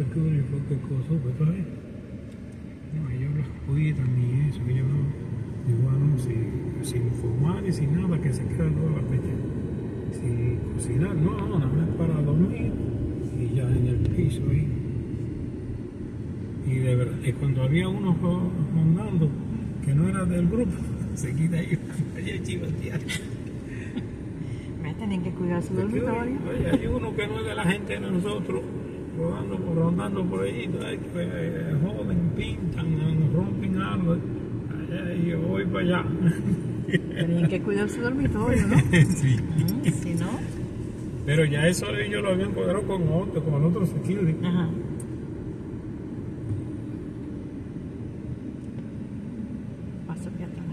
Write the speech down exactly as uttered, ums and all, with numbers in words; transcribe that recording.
security fue que cosó, pero ahí. No, ellos los cuidan y eso, ellos no, igual no, sin, sin fumar y sin nada, que se quedan toda la fecha. Sin cocinar, no, no, nada más para dormir y ya en el piso ahí. Y de verdad, y cuando había uno rondando que no era del grupo, se quita ahí, allá chivatear. Me tienen que cuidar su dormitorio. Oye, hay uno que no es de la gente de nosotros, rodando, rondando por allí, eh, joden, pintan, rompen algo. Allá, y yo voy para allá. Tienen que cuidar su dormitorio, ¿no? Sí. Si no. Pero ya eso ellos lo habían cuadrado con otro, con el otro security. Ajá. Paso que atrás.